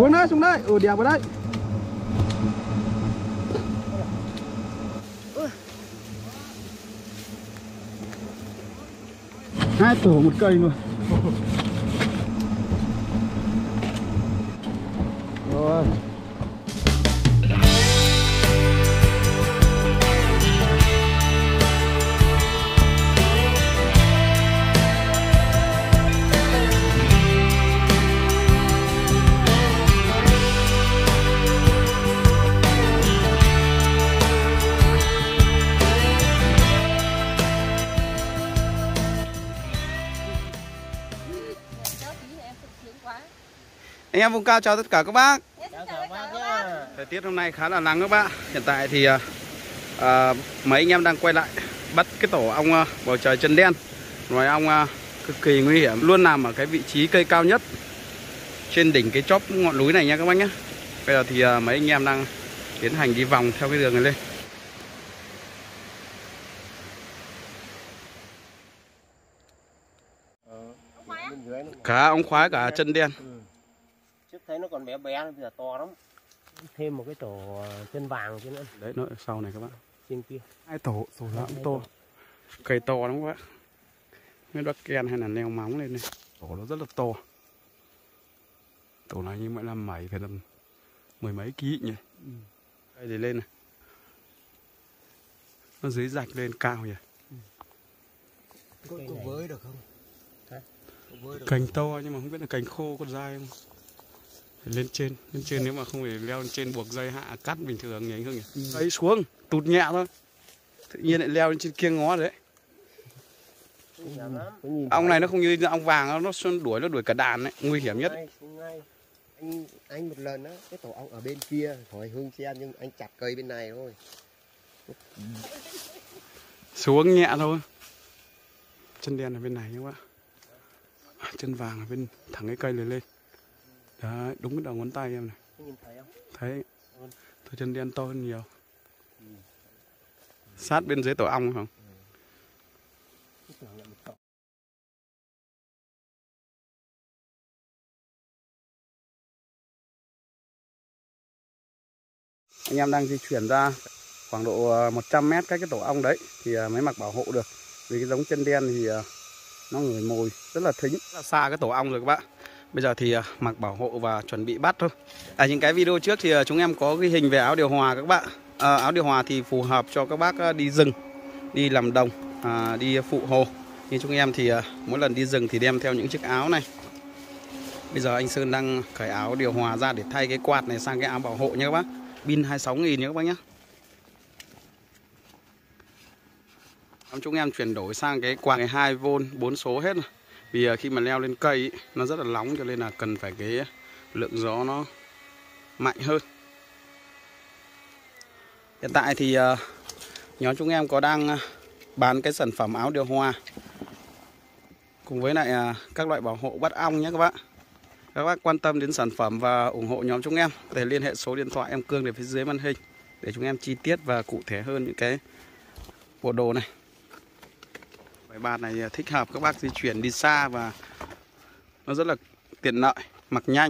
Xuống đấy, đẹp vào đấy. Hai tổ một cây luôn. Rồi. Anh em vùng cao chào tất cả các bác. Chào bác nhá. Thời tiết hôm nay khá là nắng các bác. Hiện tại thì mấy anh em đang quay lại bắt cái tổ ong bầu trời chân đen. Loài ong cực kỳ nguy hiểm, luôn nằm ở cái vị trí cây cao nhất trên đỉnh cái chóp ngọn núi này nha các bác nhé. Bây giờ thì mấy anh em đang tiến hành đi vòng theo cái đường này lên. Cả ong khoái cả chân đen. Trước thấy nó còn bé bé, bây giờ to lắm. Thêm một cái tổ chân vàng chứ nữa. Đấy nó ở sau này các bạn. Trên kia. Hai tổ là cũng to. Cây to lắm các bạn. Mấy bác ken hay là neo móng lên này. Tổ nó rất là to. Tổ này như mọi năm mày phải tầm 10 mấy ký nhỉ. Đây thì lên này. Nó dưới rạch lên cao nhỉ. Có với được không? Cành to nhưng mà không biết là cành khô con dai không. Phải lên trên nếu mà không phải leo lên trên buộc dây hạ cắt bình thường nhỉ anh Hưng nhỉ. Đấy xuống, tụt nhẹ thôi. Tự nhiên lại leo lên trên kia ngó đấy. Ong này nó không như ong vàng, nó đuổi cả đàn đấy, nguy hiểm nhất. Anh một lần á, cái tổ ong ở bên kia, hỏi Hưng xem nhưng anh chặt cây bên này thôi. Xuống nhẹ thôi. Chân đen ở bên này các bạn. Chân vàng ở bên thẳng cái cây này lên. Đấy, đúng cái đầu ngón tay em này. Nhìn thấy không? Thấy. Thôi chân đen to hơn nhiều. Sát bên dưới tổ ong không? Anh em đang di chuyển ra khoảng độ 100 m cách cái tổ ong đấy thì mới mặc bảo hộ được. Vì cái giống chân đen thì nó ngửi mùi rất là thính, rất là xa cái tổ ong rồi các bạn. Bây giờ thì mặc bảo hộ và chuẩn bị bắt thôi. Những cái video trước thì chúng em có ghi hình về áo điều hòa các bạn. Áo điều hòa thì phù hợp cho các bác đi rừng, đi làm đồng, đi phụ hồ. Như chúng em thì mỗi lần đi rừng thì đem theo những chiếc áo này. Bây giờ anh Sơn đang cởi áo điều hòa ra để thay cái quạt này sang cái áo bảo hộ nha các bác. Pin 26.000 nha các bác nhé. Chúng em chuyển đổi sang cái quạt 2V 4 số hết rồi. Vì khi mà leo lên cây ý, nó rất là nóng cho nên là cần phải cái lượng gió nó mạnh hơn. Hiện tại thì nhóm chúng em có đang bán cái sản phẩm áo điều hòa cùng với lại các loại bảo hộ bắt ong nhé các bác. Các bác quan tâm đến sản phẩm và ủng hộ nhóm chúng em có thể liên hệ số điện thoại em Cương để phía dưới màn hình để chúng em chi tiết và cụ thể hơn những cái bộ đồ này. Cái bạt này thích hợp các bác di chuyển đi xa và nó rất là tiện lợi, mặc nhanh.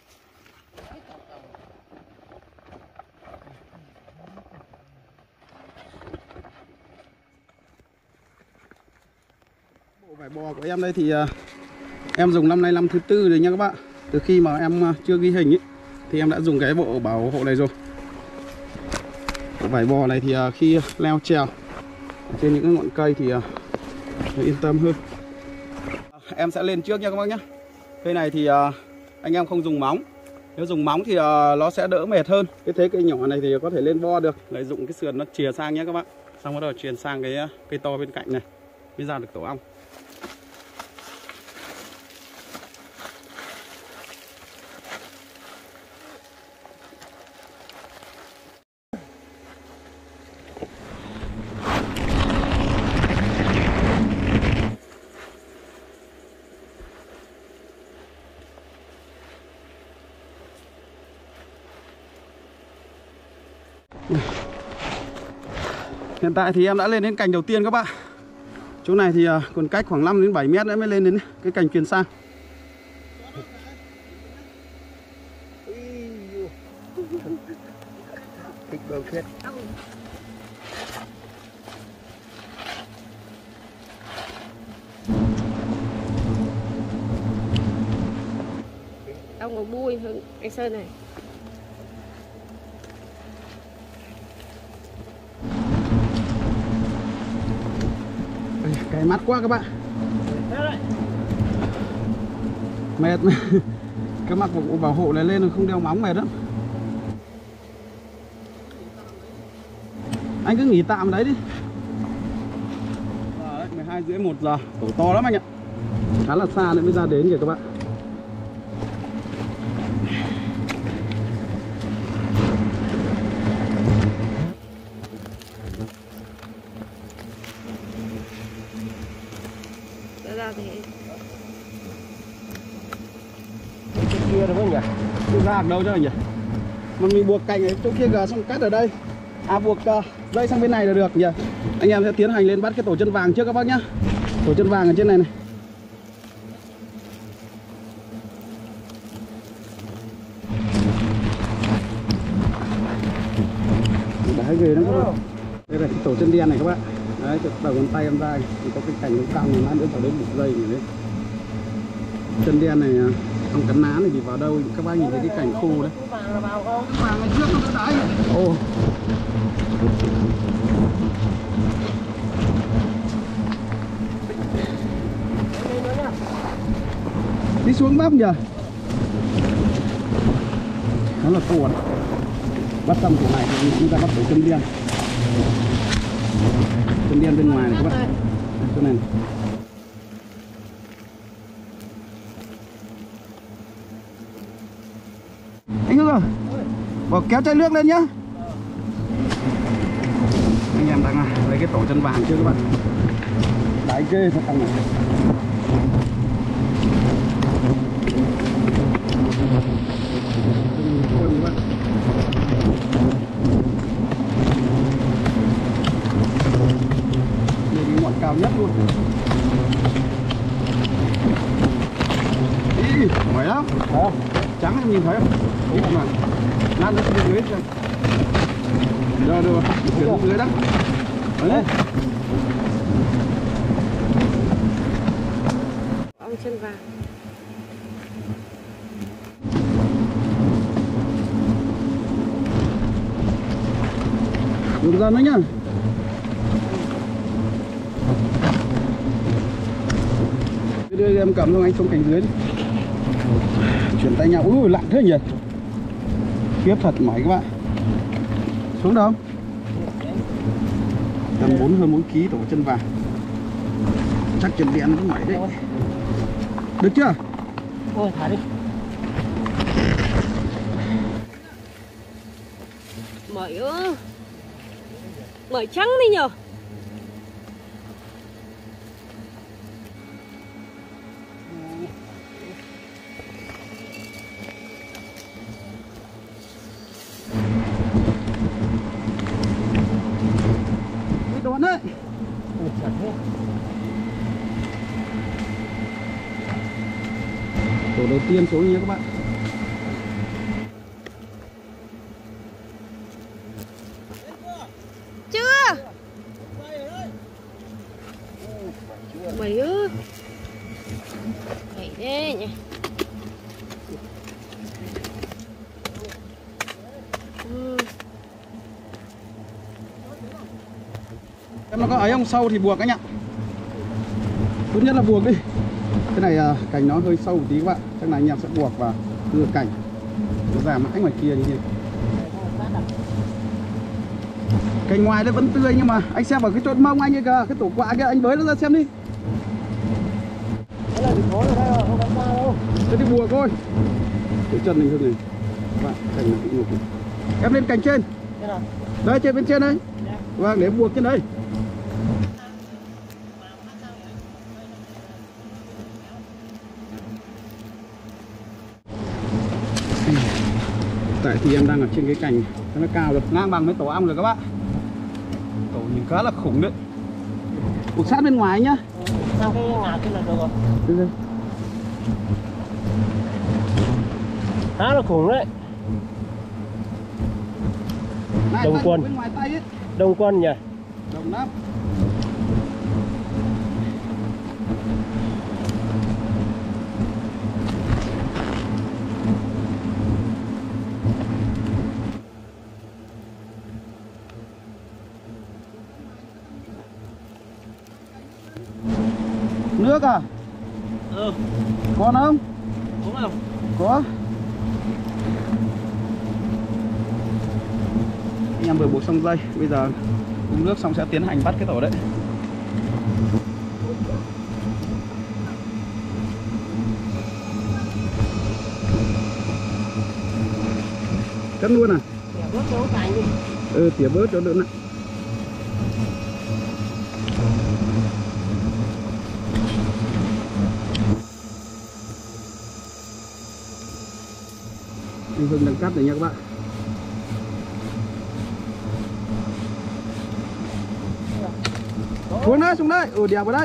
Bộ vải bò của em đây thì em dùng năm nay năm thứ 4 rồi nha các bạn. Từ khi mà em chưa ghi hình ý, thì em đã dùng cái bộ bảo hộ này rồi. Bộ vải bò này thì khi leo trèo trên những cái ngọn cây thì yên tâm hơn. Em sẽ lên trước nha các bác nhé. Cây này thì anh em không dùng móng. Nếu dùng móng thì nó sẽ đỡ mệt hơn. Cái thế cây nhỏ này thì có thể lên bo được. Lợi dụng cái sườn nó chìa sang nhé các bác. Xong bắt đầu truyền sang cái cây to bên cạnh này mới ra được tổ ong. Hiện tại thì em đã lên đến cành đầu tiên các bạn. Chỗ này thì còn cách khoảng 5 đến 7 mét nữa mới lên đến cái cành truyền sang. Bơm thuyết. Ông có bui hơn anh Sơn này. Cái mắt quá các bạn. Mệt. Cái mặt bộ bảo hộ này lên không đeo móng mệt lắm. Anh cứ nghỉ tạm đấy đi. 12 rưỡi 1 giờ. Tổ to lắm anh ạ. Khá là xa nữa mới ra đến kìa các bạn. Ra thì Kia đúng không nhỉ? Không ra được đâu chứ anh nhỉ. Mà mình buộc cành ở chỗ kia gà xong cắt ở đây. À buộc dây sang bên này là được nhỉ. Anh em sẽ tiến hành lên bắt cái tổ chân vàng trước các bác nhá. Tổ chân vàng ở trên này này. Đấy ghê lắm các bạn. Đây là cái tổ chân đen này các bạn. Đấy, đầu ngón tay em ra thì có cái cành nó căng này, nữa vào đấy một dây này đấy. Chân đen này, trong cắn ná này thì vào đâu các bác nhìn thấy cái cành khô đấy. Vàng ngày trước nó đã đáy. Ồ. Đi xuống bắp nhỉ. Nó là to đấy. Bắt xong chỗ này thì chúng ta bắt tổ chân đen. Chân đen bên ngoài này các bạn. Chỗ này. Anh Hưng ơi, bỏ kéo chai nước lên nhá. Anh em đang lấy cái tổ chân vàng chưa các bạn. Đáy ghê thật thằng này. Đây là ngọn cao nhất luôn. Ý, mỏi lắm. Trắng em nhìn thấy không? Ít mà. Lát nữa xuống dưới xem. Rồi được rồi, chuyển xuống dưới đó. Đấy. ông chân vàng. Dùng dần đấy nhá. Đưa em cầm cho anh xuống cạnh dưới đi. Chuyển tay nhau. Ui lặng thế nhỉ. Khiếp thật mỏi các bạn. Xuống đâu? Tầm hơn 4 kg tổ chân vàng. Chắc chân đen cũng mỏi đấy. Được chưa? Thôi thả đi. Mỏi ư. Mỏi trắng đi nhờ. Đón đấy. Tổ đầu tiên xuống nha các bạn. Chưa. Mày ư. Mày thế nhỉ. Em nó có ấy không, sâu thì buộc anh ạ. Tốt nhất là buộc đi. Cái này cành nó hơi sâu một tí các bạn. Chắc là anh em sẽ buộc và đưa cành nó ra mãi ngoài kia như thế. Cành ngoài nó vẫn tươi nhưng mà anh xem vào cái chốt mông anh ấy kìa, cái tổ quạ kia anh bới nó ra xem đi. Cái này thì khó rồi đây, không có sao đâu. Thế thì buộc thôi. Cái chân mình hơn này. Các bạn, cành nó bị ngục. Em lên cành trên. Đây trên bên trên đây. Vâng, để buộc trên đây. Tại thì em đang ở trên cái cành nó cao được ngang bằng với tổ ong rồi các bạn. Tổ nhìn khá là khủng đấy. Buộc sát bên ngoài nhá. Sang cái ngả kia là được rồi. Khá là khủng đấy. Đồng Quân. bên ngoài tay ấy. Đông Quân nhỉ? Đồng lắm. Nước à? Ừ. Có không? Đúng không? Có. Anh em vừa buộc xong dây, bây giờ uống nước xong sẽ tiến hành bắt cái tổ đấy. Cắt luôn à? Bớt số cành đi. Ừ, tỉa bớt cho đỡ nặng. Anh Hưng đang cắt rồi nha các bạn. Xuống đấy, xuống đấy. Ừ, đẹp vào đấy.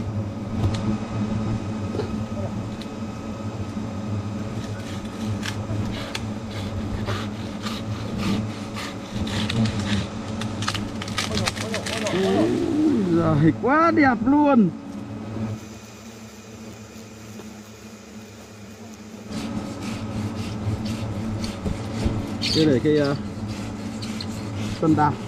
Giời, quá đẹp luôn. Đây để cái phân đào.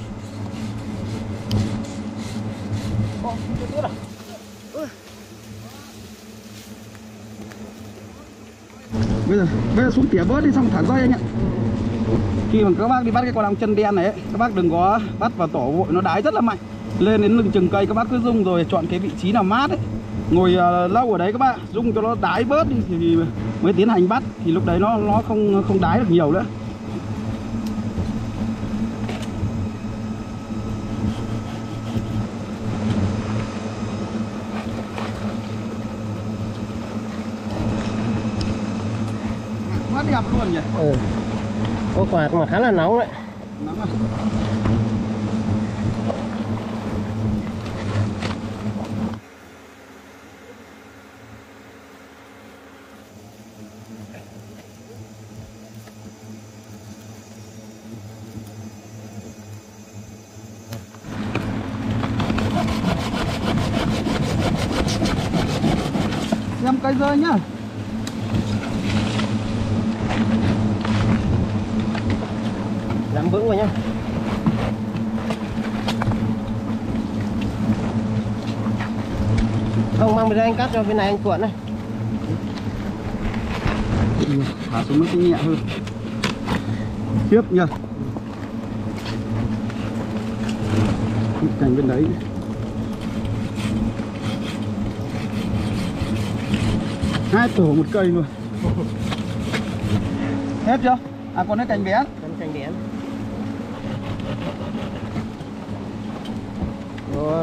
Bây giờ xuống tỉa bớt đi xong thả dây anh ạ. Khi mà các bác đi bắt cái con ong chân đen này ấy, các bác đừng có bắt vào tổ vội, nó đái rất là mạnh. Lên đến lưng chừng cây các bác cứ rung rồi chọn cái vị trí nào mát ấy, ngồi lâu ở đấy các bạn, rung cho nó đái bớt đi thì mới tiến hành bắt, thì lúc đấy nó không đái được nhiều nữa. Quá đẹp luôn nhỉ. Ừ. Có quạt mà khá là nóng đấy. Nóng à. Xem cây rơi nhá. Nắm vững vào nhá. Không, mang bên đây anh cắt cho bên này anh cuộn này. Thả xuống nó sẽ nhẹ hơn. Tiếp nhá. Cành bên đấy. Hai tổ một cây luôn. Hết chưa? À còn cái cành bé. Con cành đen. Rồi.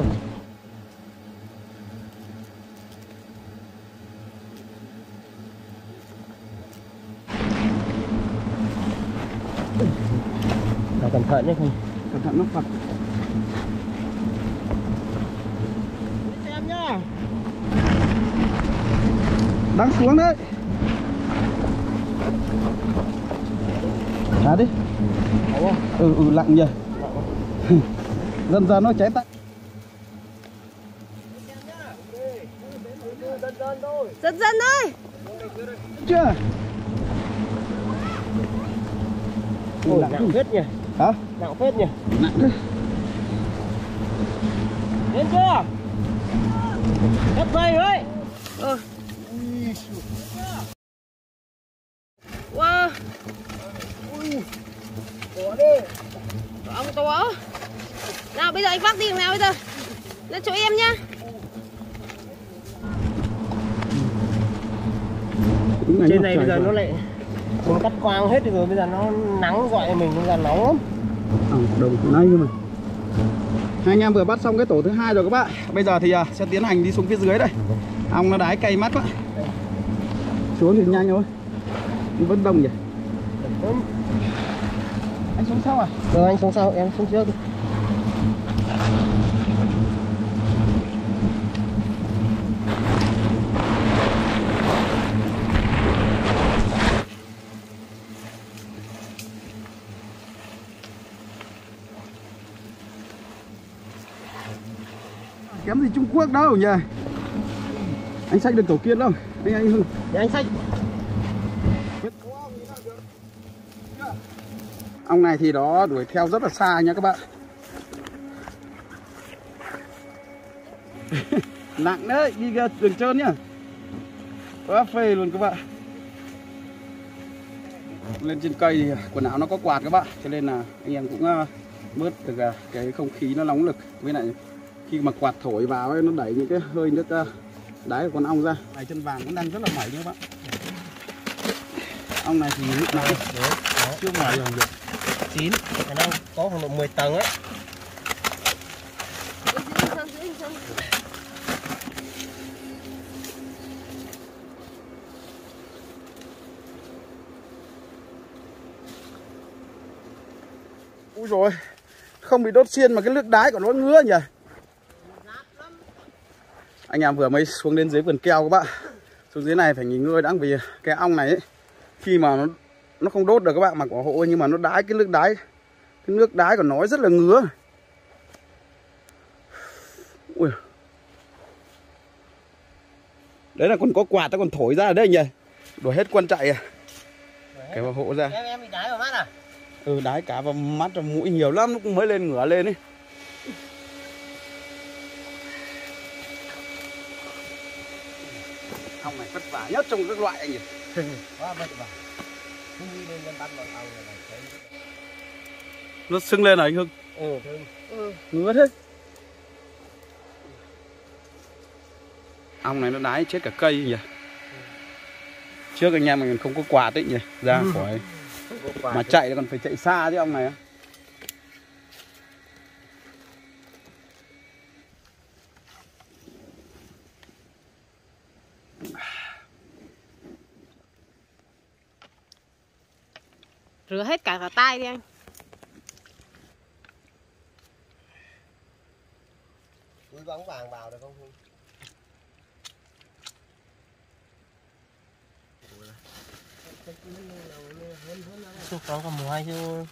Cẩn thận nhé không. Cẩn thận nó phật. Xem nhá. Đang xuống đấy. Thả đi. Ừ lặng nhỉ. Dần dần nó cháy tay. Dần dần thôi. Chưa? Ôi, nặng phết nhỉ. Hả? Nặng phết nhỉ. Nặng thế. Lên chưa? Cắt dây đấy. Wow. Bỏ đi. Ông to. Nào bây giờ anh vác đi nào bây giờ. Lên chỗ em nhá. Trên này bây giờ nó lại mình cắt quang hết rồi, bây giờ nó nắng gọi mình bây giờ nóng lắm. Đồng nay cơ mà. Hai anh em vừa bắt xong cái tổ thứ hai rồi các bạn. Bây giờ thì sẽ tiến hành đi xuống phía dưới đây. Ong nó đái cay mắt quá. Xuống thì nhanh thôi. Vẫn đông nhỉ. Anh xuống sau à? Rồi anh xuống sau, em xuống trước đi. kém gì Trung Quốc đâu nhỉ. Anh xách được tổ Kiên đâu. Anh Hưng. Để anh xách. Ong này thì nó đuổi theo rất là xa nha các bạn. Nặng đấy, đi ra đường trơn nhá. Quá phê luôn các bạn. Lên trên cây thì quần áo nó có quạt các bạn, cho nên là anh em cũng bớt được cái không khí nó nóng lực. Với lại khi mà quạt thổi vào ấy, nó đẩy những cái hơi nước đáy của con ong ra. Này chân vàng cũng đang rất là mẩy nha các bạn. Ong này thì lúc nào chưa mẩy được. Chín, khả năng có khoảng độ 10 tầng ấy. Úi rồi, không bị đốt xiên mà cái nước đáy của nó ngứa nhỉ. Anh em vừa mới xuống đến dưới vườn keo các bạn. Xuống dưới này phải nghỉ ngơi đã, vì cái ong này ấy, khi mà nó không đốt được các bạn, mặc bảo hộ nhưng mà nó đái cái nước đáy của nó rất là ngứa. Ui. Đấy là còn có quạt nó còn thổi ra ở đây nhỉ. Đuổi hết quân chạy à. Cái bảo hộ ra. Em bị đái vào mắt à? Ừ, đái cả vào mắt và mũi nhiều lắm, lúc mới lên ngửa lên ấy. Ong này vất vả nhất trong các loại anh nhỉ. Quá vất vả. Không đi lên bắt bọn ong này thấy. Nó sưng lên rồi anh Hưng. Ngứa thế. Ong này nó đái chết cả cây nhỉ. Trước anh em mình không có quạt ấy nhỉ, ra khỏi mà chạy còn phải chạy xa chứ ong này. Rửa hết cả tay đi anh. Túi bóng vàng vào được không Hưng? Xúc có mùa hay chứ.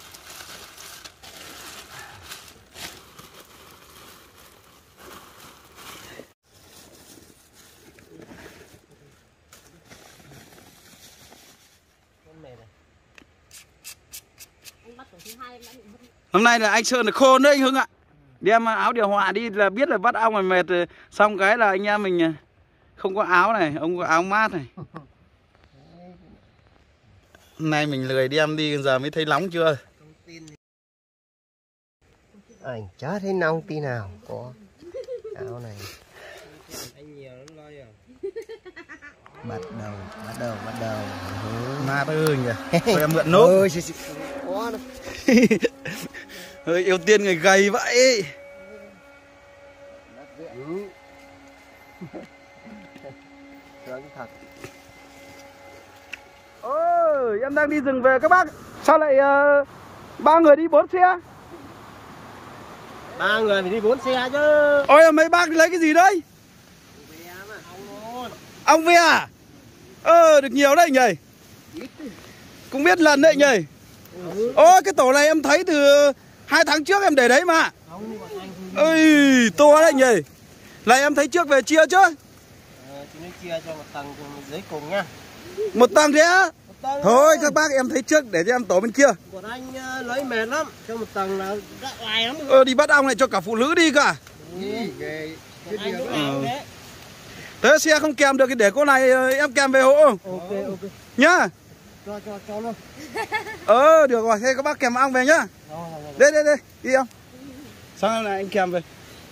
Hôm nay là anh Sơn là khôn đấy anh Hưng ạ. Đem áo điều hòa đi là biết là bắt ong mà mệt, xong cái là anh em mình không có áo này, ông có áo mát này. Hôm nay mình lười đem đi, giờ mới thấy nóng chưa. Anh chả thấy nóng tí nào có áo này. Anh nhiều lắm lo rồi. Bắt đầu. Mát ơi nhỉ. Thôi em mượn nốt. Hơi yêu tiên người gầy vậy. Thật. Ôi, em đang đi rừng về các bác. Sao lại 3 người đi 4 xe? 3 người phải đi 4 xe chứ. Ôi, mấy bác đi lấy cái gì đấy? Ong ve à? Được nhiều đấy nhỉ. Cũng biết lần đấy nhỉ. Ôi, cái tổ này em thấy từ 2 tháng trước em để đấy mà. Ơi, to đấy nhỉ. Này em thấy trước về chia chứ? Chúng chia cho một tầng dưới cùng nha. Một tầng thế á? Thôi các bác em thấy trước để cho em tổ bên kia. Còn anh lấy mệt lắm, cho một tầng là dài lắm. Đi bắt ong này cho cả phụ nữ đi cả. Thế xe không kèm được thì để cô này em kèm về hộ. Ok. Nhá. Cho luôn. Được rồi, thế các bác kèm ong về nhá. Đây, đi không? Sang này anh kèm về.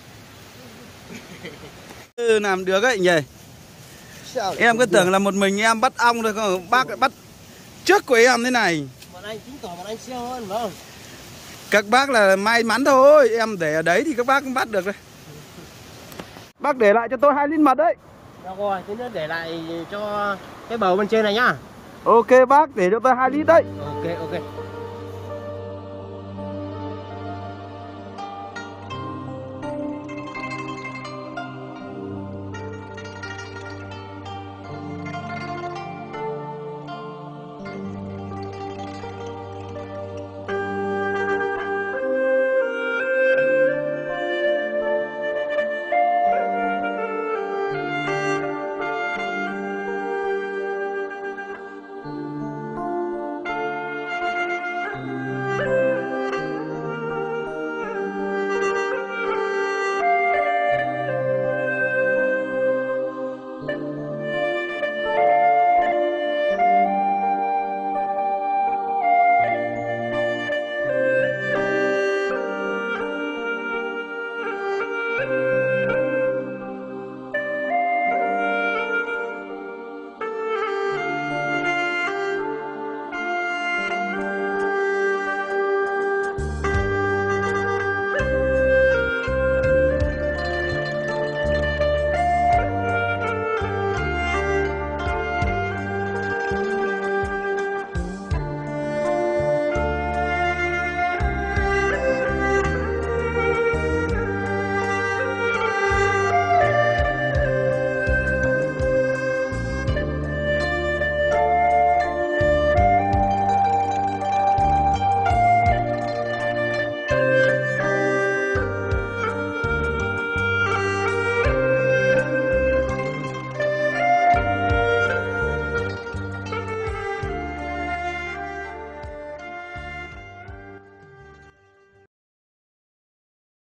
Làm được ấy nhỉ. Em cứ tưởng là một mình em bắt ong thôi, không bác lại bắt trước của em thế này. Bọn anh chứng tỏ bọn anh siêu hơn phải không? Các bác là may mắn thôi, em để ở đấy thì các bác cũng bắt được đấy. Bác để lại cho tôi 2 lít mật đấy. Được rồi, thế nữa để lại cho cái bầu bên trên này nhá. Ok bác, để cho tôi 2 lít đấy. Ok.